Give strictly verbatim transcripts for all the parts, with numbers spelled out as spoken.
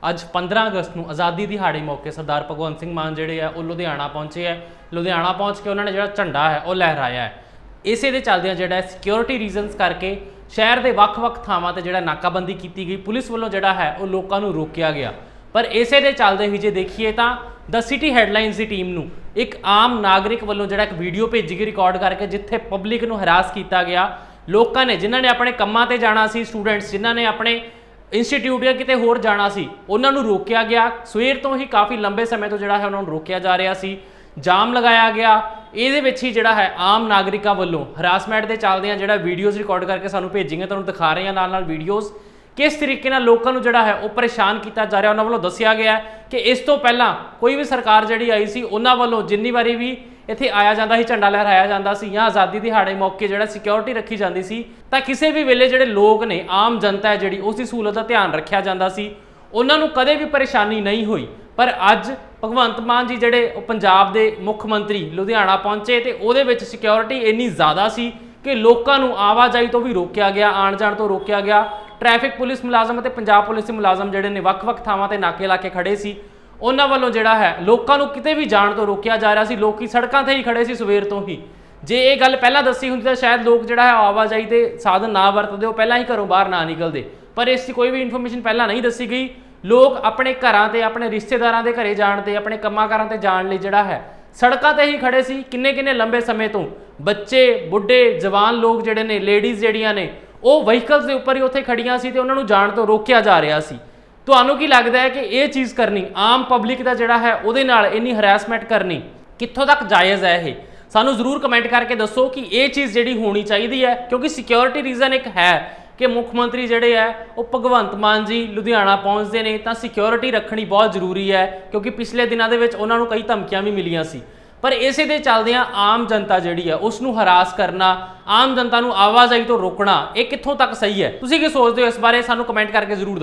ਅੱਜ पंद्रह अगस्त ਨੂੰ आज़ादी दिहाड़े मौके सरदार भगवंत सिंह मान ਜਿਹੜੇ ਆ ਉਹ ਲੁਧਿਆਣਾ ਪਹੁੰਚੇ ਹੈ। ਲੁਧਿਆਣਾ ਪਹੁੰਚ ਕੇ ਉਹਨਾਂ ਨੇ ਜਿਹੜਾ ਝੰਡਾ ਹੈ ਉਹ ਲਹਿਰਾਇਆ ਹੈ। ਇਸੇ ਦੇ ਚੱਲਦਿਆਂ ਜਿਹੜਾ ਸਿਕਿਉਰਿਟੀ ਰੀਜ਼ਨਸ ਕਰਕੇ ਸ਼ਹਿਰ ਦੇ ਵੱਖ-ਵੱਖ ਥਾਵਾਂ ਤੇ ਜਿਹੜਾ ਨਾਕਾਬੰਦੀ ਕੀਤੀ ਗਈ, ਪੁਲਿਸ ਵੱਲੋਂ ਜਿਹੜਾ ਹੈ ਉਹ ਲੋਕਾਂ ਨੂੰ ਰੋਕਿਆ ਗਿਆ। पर इसे दे चलते ही जे देखिए तो द सिटी हैडलाइनस की टीम नूं एक आम नागरिक वालों जिहड़ा एक वीडियो भेजी गई रिकॉर्ड करके, जिथे पब्लिक नूं हरास किया गया। लोगों ने जिन्हों ने अपने कामां ते जाना सी, स्टूडेंट्स जिन्हों ने अपने इंस्टीट्यूट या किते होर जाना सी, उन्हां नूं रोकिया गया। सवेर तो ही काफ़ी लंबे समय तो जिहड़ा है उन्हां नूं रोकिया जा रहा सी, जाम लगाया गया। ਇਹਦੇ ਵਿੱਚ ਹੀ ਜਿਹੜਾ ਹੈ ਆਮ ਨਾਗਰਿਕਾਂ ਵੱਲੋਂ ਹਰਾਸਮੈਂਟ ਦੇ ਚੱਲਦਿਆਂ ਜਿਹੜਾ ਵੀਡੀਓਜ਼ ਰਿਕਾਰਡ ਕਰਕੇ ਸਾਨੂੰ ਭੇਜੀਆਂ, ਤੁਹਾਨੂੰ ਦਿਖਾ ਰਹੇ ਹਾਂ ਨਾਲ ਨਾਲ ਵੀਡੀਓਜ਼ किस तरीके नाल लोगों को जोड़ा है वो परेशान किया जा रहा। उन्होंने वालों दसिया गया कि इस तो पहला कोई भी सरकार जी आई सी, उन्होंने वालों जिन्नी बारी भी इत्थे आया जाता ही, झंडा लहराया जाता सी या आज़ादी दिहाड़े मौके जो सिक्योरिटी रखी जाती सी, तो किसी भी वेले जोड़े लोग ने आम जनता है जी उसकी सहूलत का ध्यान रखा जाता सी, उन्होंने कदे भी परेशानी नहीं हुई। पर अज भगवंत मान जी जोड़े पंजाब के मुख मंत्री लुधियाना पहुंचे तो वो सिक्योरिटी इन्नी ज़्यादा सी कि लोगों को आवाजाही तो भी रोकया गया, आन जान तो रोकया गया। ट्रैफिक पुलिस मुलाजम और पंजाब पुलिस मुलाजम जोड़े ने वक्-वक् थावां ते नाके ला के खड़े सी, उन्हां वालों जिहड़ा है लोगों को किते भी जाण तो रोकया जा रहा सी। लोग सड़कों ते ही खड़े सी सवेर तो ही। जे ये गल पहलां दसी हुंदी तां शायद लोग जिहड़ा है आवाजाही के साधन ना वरतदे, वो पहलां ही घरों बाहर ना निकलदे। पर इसकी कोई भी इन्फॉर्मेशन पहलां नहीं दसी गई। लोग अपने घरां ते अपने रिश्तेदारां दे घरे जाण ते अपने कम्मां कारां ते जाण लई जिहड़ा है सड़कों ते ही खड़े सी। किन्ने किन्ने लंबे समय तो बच्चे, बुढ़े, जवान लोग जिहड़े ने, लेडीज़ जिहड़ियां ने वो व्हीकल्स के उपर ही उत्थे खड़ियां सी ते उन्हां नूं जाण तो रोकिया जा रहा सी। तुहानूं की लगदा है कि ये चीज़ करनी आम पब्लिक का जिहड़ा है उहदे नाल इन्नी हरैसमेंट करनी कित्थों तक जायज़ है? ये सानूं जरूर कमेंट करके दसो कि ये चीज़ जिहड़ी होनी चाहिए है, क्योंकि सिक्योरिटी रीजन एक है कि मुख्यमंत्री जिहड़े है वो भगवंत मान जी लुधियाना पहुँचते हैं तो सिक्योरिटी रखनी बहुत जरूरी है, क्योंकि पिछले दिनों के विच उन्हां नूं कई धमकियां भी मिलियां सी। पर इसे दे चलदियां आम जनता जिहड़ी है उसनूं हरास करना, आम जनता नूं आवाजाही तो रोकना, ये कित्थों तक सही है? तुसीं की सोचते हो इस बारे? सानूं कमेंट करके जरूर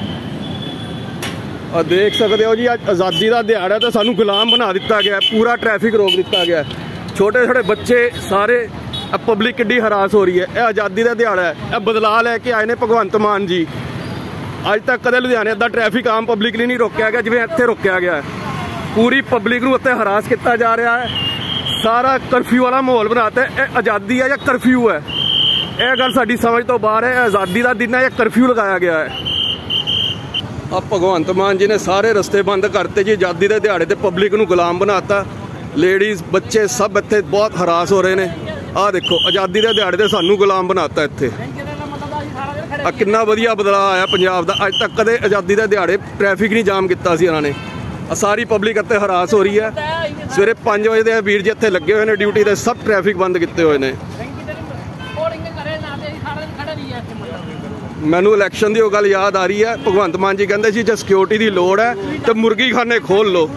दसो। देख सकते हो जी अज आज़ादी का दिहाड़ा तो सानूं गुलाम बना दिता गया, पूरा ट्रैफिक रोक दिता गया। छोटे छोटे बच्चे सारे, पब्लिक किड्डी हरास हो रही है। यह आज़ादी का दिहाड़ा है, यह बदलाव लैके आए ने भगवंत मान जी। अज तक कदे लुधियाने दा ट्रैफिक आम पब्लिक लिए नहीं रोकया गया जिवें इत्थे रोकया गया है। पूरी पब्लिक नूं उत्ते हरास किया जा रहा है। सारा कर्फ्यू वाला माहौल बनाता है। यह आज़ादी है या कर्फ्यू है? यह गल साडी समझ तो बाहर है। आज़ादी का दिन है या कर्फ्यू लगाया गया है? अब भगवंत मान जी ने सारे रस्ते बंद करते जी। आज़ादी के दिहाड़े ते पब्लिक नूं गुलाम बनाता। लेडीज़ बच्चे सब इत्थे बहुत हरास हो रहे हैं। आ देखो आज़ादी के दिहाड़े ते सानूं गुलाम बनाता इत्थे। आ कितना वधिया बदलाव आया पंजाब का। अज तक कदे आज़ादी के दिहाड़े ट्रैफिक नहीं जाम किया सी इन्होंने। सारी पब्लिक इत्थे हरास हो रही है। सवेरे पाँच बजे के वीर जी इत्थे लगे हुए हैं ड्यूटी ते, सब ट्रैफिक बंद किए हुए हैं। मैनू इलैक्शन की गल याद आ रही है। भगवंत मान जी कहते जी जो सिक्योरिटी की लोड़ है तो मुर्गी खाने खोल लो।